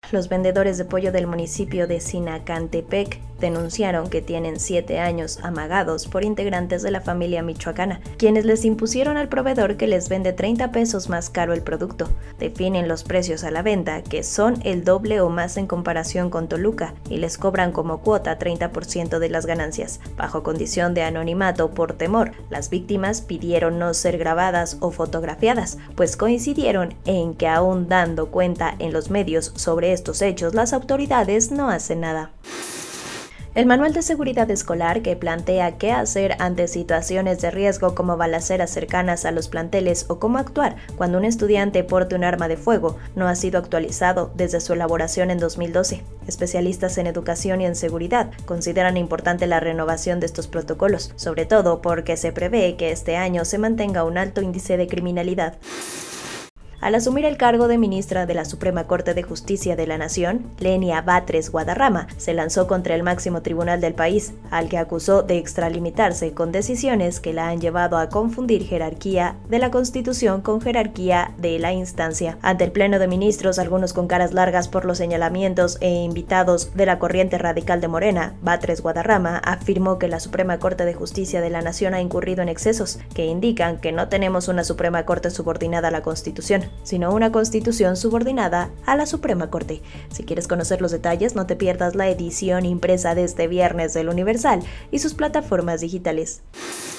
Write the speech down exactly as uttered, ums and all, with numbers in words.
Los vendedores de pollo del municipio de Sinacantepec denunciaron que tienen siete años amagados por integrantes de la familia michoacana, quienes les impusieron al proveedor que les vende treinta pesos más caro el producto. Definen los precios a la venta, que son el doble o más en comparación con Toluca, y les cobran como cuota treinta por ciento de las ganancias. Bajo condición de anonimato por temor, las víctimas pidieron no ser grabadas o fotografiadas, pues coincidieron en que aún dando cuenta en los medios sobre estos hechos, las autoridades no hacen nada. El manual de seguridad escolar, que plantea qué hacer ante situaciones de riesgo como balaceras cercanas a los planteles o cómo actuar cuando un estudiante porte un arma de fuego, no ha sido actualizado desde su elaboración en dos mil doce. Especialistas en educación y en seguridad consideran importante la renovación de estos protocolos, sobre todo porque se prevé que este año se mantenga un alto índice de criminalidad. Al asumir el cargo de ministra de la Suprema Corte de Justicia de la Nación, Lenia Batres Guadarrama se lanzó contra el máximo tribunal del país, al que acusó de extralimitarse con decisiones que la han llevado a confundir jerarquía de la Constitución con jerarquía de la instancia. Ante el Pleno de Ministros, algunos con caras largas por los señalamientos e invitados de la corriente radical de Morena, Batres Guadarrama afirmó que la Suprema Corte de Justicia de la Nación ha incurrido en excesos que indican que no tenemos una Suprema Corte subordinada a la Constitución, sino una Constitución subordinada a la Suprema Corte. Si quieres conocer los detalles, no te pierdas la edición impresa de este viernes del Universal y sus plataformas digitales.